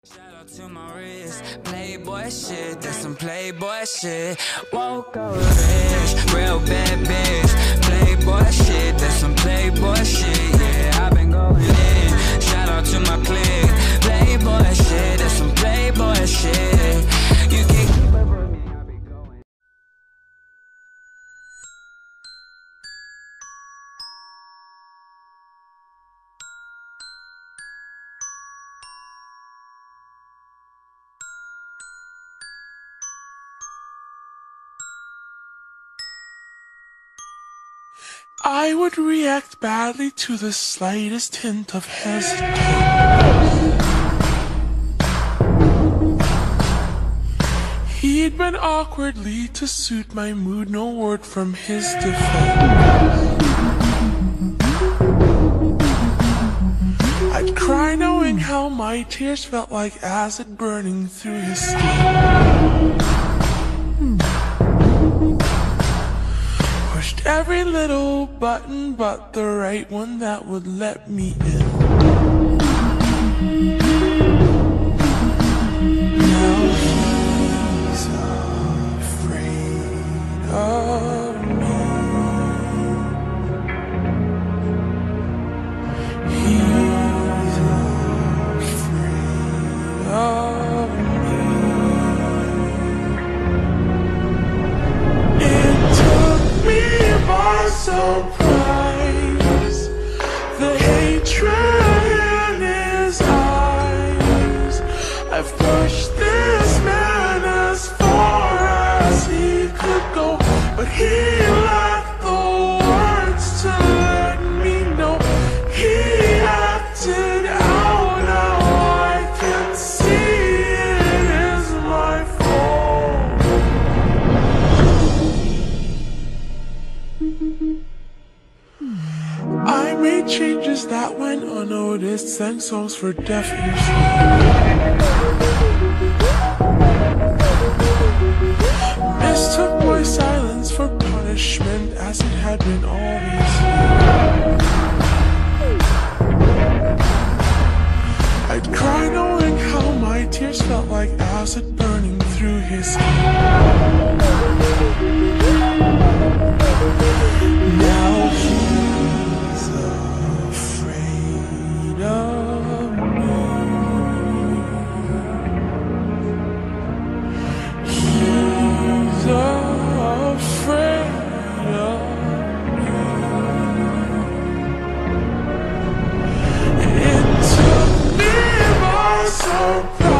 Shout out to my wrist, playboy shit, that's some playboy shit. Woke up rich, real bad bitch, playboy shit, that's some playboy shit. Yeah, I've been going in. Shout out to my clique, playboy shit, that's some playboy shit. You can keep up with me, I be going. I would react badly to the slightest hint of hesitation. He'd been awkwardly to suit my mood, no word from his defense. I'd cry knowing how my tears felt like acid burning through his skin. Pushed every little button but the right one that would let me in. Now he's afraid of me. He's afraid of me. It took me by surprise, the hatred in his eyes. I've pushed this man as far as he could go, but he lacked the words to let me know. He acted out, now I can see it is my fault. I made changes that went unnoticed, sang songs for deaf ears. Mistook my silence for punishment, as it had been always. I'd cry knowing how my tears felt like acid burning through his skin. Now he's afraid of me. He's afraid of me. It took me by surprise.